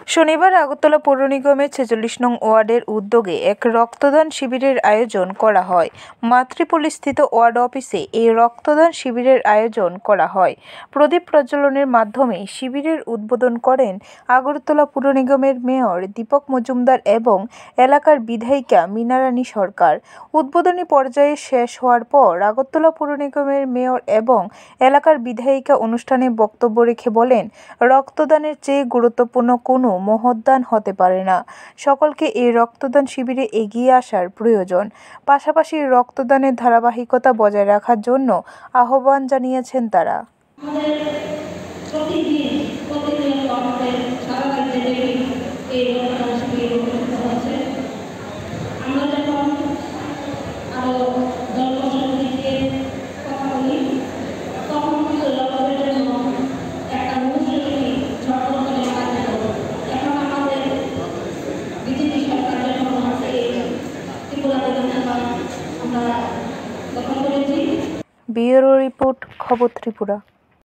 শনিবার আগরতলা পৌর নিগমের ৪৬ নং ওয়ার্ডের উদ্যোগে এক রক্তদান শিবিরের আয়োজন করা হয়। মাতৃপল্লীস্থিত ওয়ার্ড অফিসে এই রক্তদান শিবিরের আয়োজন করা হয়। প্রদীপ প্রজ্বলনের মাধ্যমে শিবিরের উদ্বোধন করেন আগরতলা পৌর নিগমের মেয়র দীপক মজুমদার এবং এলাকার বিধায়িকা মীনা রানী সরকার। উদ্বোধনী পর্যায়ে শেষ হওয়ার পর আগরতলা পৌর নিগমের মেয়র এবং এলাকার বিধায়িকা অনুষ্ঠানে বক্তব্য রেখে বলেন, রক্তদানের চেয়ে গুরুত্বপূর্ণ কোনো মহৎদান হতে পারে না। সকলকে এই রক্তদান শিবিরে এগিয়ে আসার প্রয়োজন। পাশাপাশি রক্তদানের ধারাবাহিকতা বজায় রাখার জন্য আহ্বান জানিয়েছেন তারা। ব্যুরো রিপোর্ট, খবর ত্রিপুরা।